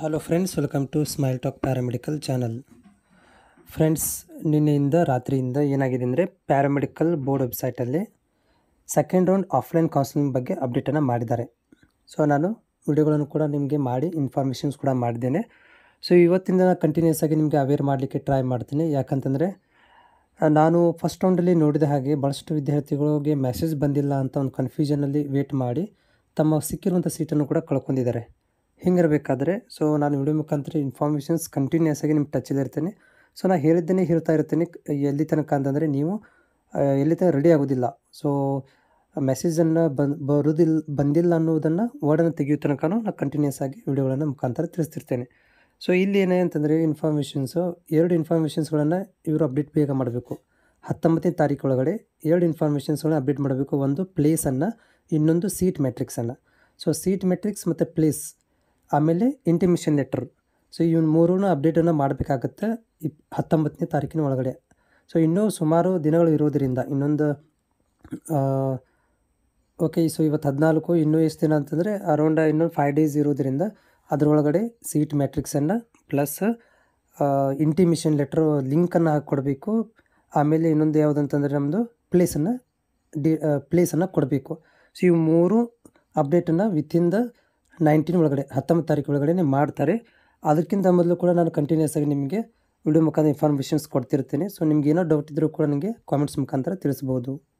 Hello friends, welcome to SmileTalk paramedical channel. Friends, ನಿನ್ನೆಯಿಂದ ರಾತ್ರಿಯಿಂದ ಏನಾಗಿದೆ ಅಂದರೆ ಪ್ಯಾರಾಮೆಡಿಕಲ್ ಬೋರ್ಡ್ ವೆಬ್ಸೈಟಲ್ಲಿ ಸೆಕೆಂಡ್ ರೌಂಡ್ ಆಫ್ಲೈನ್ ಕೌನ್ಸಿಲಿಂಗ್ ಬಗ್ಗೆ ಅಪ್ಡೇಟನ್ನು ಮಾಡಿದ್ದಾರೆ. ಸೊ ನಾನು ವಿಡಿಯೋಗಳನ್ನು ಕೂಡ ನಿಮಗೆ ಮಾಡಿ ಇನ್ಫಾರ್ಮೇಷನ್ಸ್ ಕೂಡ ಮಾಡಿದ್ದೇನೆ. ಸೊ ಇವತ್ತಿಂದ ಕಂಟಿನ್ಯೂಸ್ ಆಗಿ ನಿಮಗೆ ಅವೇರ್ ಮಾಡಲಿಕ್ಕೆ ಟ್ರೈ ಮಾಡ್ತೀನಿ. ಯಾಕಂತಂದರೆ ನಾನು ಫಸ್ಟ್ ರೌಂಡಲ್ಲಿ ನೋಡಿದ ಹಾಗೆ ಭಾಳಷ್ಟು ವಿದ್ಯಾರ್ಥಿಗಳಿಗೆ ಮೆಸೇಜ್ ಬಂದಿಲ್ಲ ಅಂತ ಒಂದು ಕನ್ಫ್ಯೂಷನಲ್ಲಿ ವೇಟ್ ಮಾಡಿ ತಮ್ಮ ಸಿಕ್ಕಿರುವಂಥ ಸೀಟನ್ನು ಕೂಡ ಕಳ್ಕೊಂಡಿದ್ದಾರೆ. ಹಿಂಗಿರಬೇಕಾದ್ರೆ ಸೊ ನಾನು ವಿಡಿಯೋ ಮುಖಾಂತರ ಇನ್ಫಾರ್ಮೇಷನ್ಸ್ ಕಂಟಿನ್ಯೂಸ್ ಆಗಿ ನಿಮ್ಮ ಟಚಲ್ಲಿರ್ತೇನೆ. ಸೊ ನಾನು ಹೇಳಿದ್ದೇನೆ ಹೇಳ್ತಾ ಇರ್ತೀನಿ. ಎಲ್ಲಿ ತನಕ ಅಂತಂದರೆ ನೀವು ಎಲ್ಲಿ ತನಕ ರೆಡಿ ಆಗೋದಿಲ್ಲ. ಸೊ ಮೆಸೇಜನ್ನು ಬಂದಿಲ್ಲ ಅನ್ನೋದನ್ನು ವರ್ಡನ್ನು ತೆಗೆಯೋ ತನಕ ನಾನು ಕಂಟಿನ್ಯೂಸ್ ಆಗಿ ವಿಡಿಯೋಗಳನ್ನು ಮುಖಾಂತರ ತಿಳಿಸ್ತಿರ್ತೇನೆ. ಸೊ ಇಲ್ಲಿ ಏನೇ ಅಂತಂದರೆ ಎರಡು ಇನ್ಫಾರ್ಮೇಷನ್ಸ್ಗಳನ್ನು ಇವರು ಅಪ್ಡೇಟ್ ಬೇಗ ಮಾಡಬೇಕು. 19ನೇ ತಾರೀಕು ಒಳಗಡೆ 2 ಇನ್ಫಾರ್ಮೇಷನ್ಸ್ಗಳನ್ನ ಅಪ್ಡೇಟ್ ಮಾಡಬೇಕು. ಒಂದು ಪ್ಲೇಸನ್ನು, ಇನ್ನೊಂದು ಸೀಟ್ ಮೆಟ್ರಿಕ್ಸನ್ನು. ಸೊ ಸೀಟ್ ಮೆಟ್ರಿಕ್ಸ್ ಮತ್ತು ಪ್ಲೇಸ್, ಆಮೇಲೆ ಇಂಟಿಮೇಷನ್ ಲೆಟರ್. ಸೊ ಇವ್ನ ಮೂರೂ ಅಪ್ಡೇಟನ್ನು ಮಾಡಬೇಕಾಗತ್ತೆ 19ನೇ ತಾರೀಕಿನ ಒಳಗಡೆ. ಸೊ ಇನ್ನೂ ಸುಮಾರು ದಿನಗಳು ಇರೋದರಿಂದ ಇನ್ನೊಂದು ಸೊ ಇವತ್ತು 14, ಇನ್ನೂ ಎಷ್ಟು ದಿನ ಅಂತಂದರೆ ಅರೌಂಡ್ ಇನ್ನೊಂದು 5 ಡೇಸ್ ಇರೋದರಿಂದ ಅದರೊಳಗಡೆ ಸೀಟ್ ಮ್ಯಾಟ್ರಿಕ್ಸನ್ನು ಪ್ಲಸ್ ಇಂಟಿಮೇಷನ್ ಲೆಟ್ರು ಲಿಂಕನ್ನು ಹಾಕಿಕೊಡ್ಬೇಕು. ಆಮೇಲೆ ಇನ್ನೊಂದು ಯಾವುದಂತಂದರೆ ನಮ್ಮದು ಪ್ಲೇಸನ್ನು ಕೊಡಬೇಕು. ಸೊ ಇವು ಮೂರು ಅಪ್ಡೇಟನ್ನು ವಿತಿನ್ ದ 19 ಒಳಗಡೆ 19 ತಾರೀಕು ಒಳಗಡೆ ಮಾಡ್ತಾರೆ. ಅದಕ್ಕಿಂತ ಮೊದಲು ಕೂಡ ನಾನು ಕಂಟಿನ್ಯೂಸ್ ಆಗಿ ನಿಮಗೆ ವಿಡಿಯೋ ಮುಖಾಂತರ ಇನ್ಫಾರ್ಮೇಷನ್ಸ್ ಕೊಡ್ತಿರ್ತೀನಿ. ಸೊ ನಿಮ್ಗೆ ಏನೋ ಡೌಟ್ ಇದ್ದರೂ ಕೂಡ ನನಗೆ ಕಾಮೆಂಟ್ಸ್ ಮುಖಾಂತರ ತಿಳಿಸ್ಬೋದು.